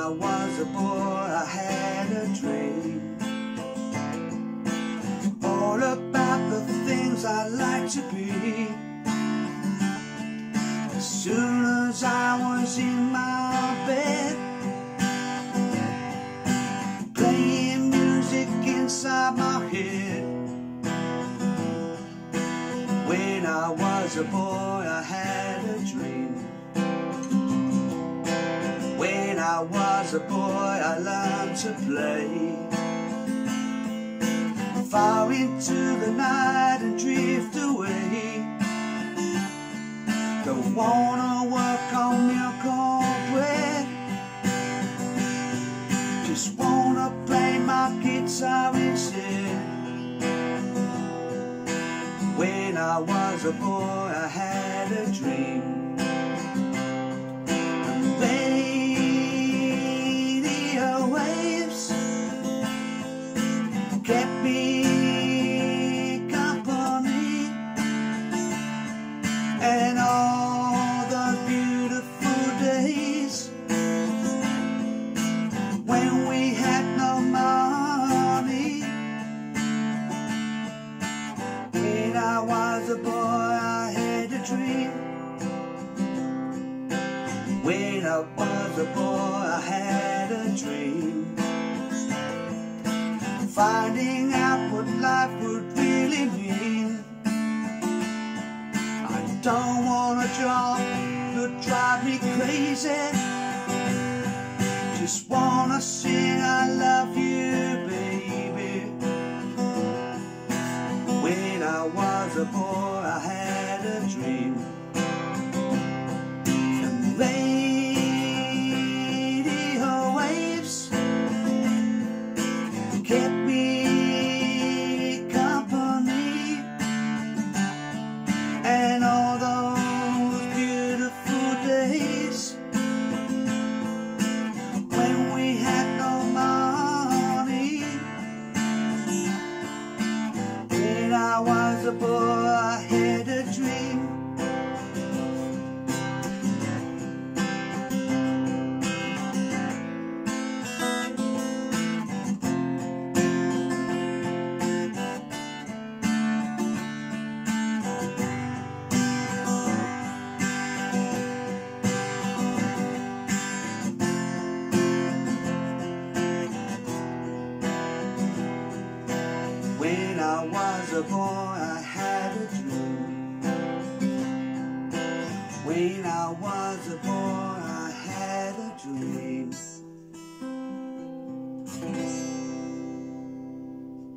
was a boy, I had a dream, all about the things I'd like to be. As soon as I was in my bed, playing music inside my head. When I was a boy, I had a dream. When I was a boy, I learned to play. Far into the night and drift away. Don't wanna work on milk or bread, just wanna play my guitar instead. When I was a boy, I had a dream. Kept me company, and all the beautiful days when we had no money. When I was a boy, I had a dream. When I was a boy, I had a dream. Finding out what life would really mean. I don't want a job that drive me crazy, just wanna sing I love you, baby. When I was a boy, I had a dream. And radio waves kept me company, and all those beautiful days when we had no money. When I was a boy, I had a dream. When I was a boy, I had a dream. When I was a boy, I had a dream.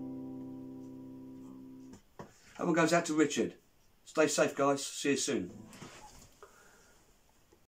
That one goes out to Richard. Stay safe, guys. See you soon.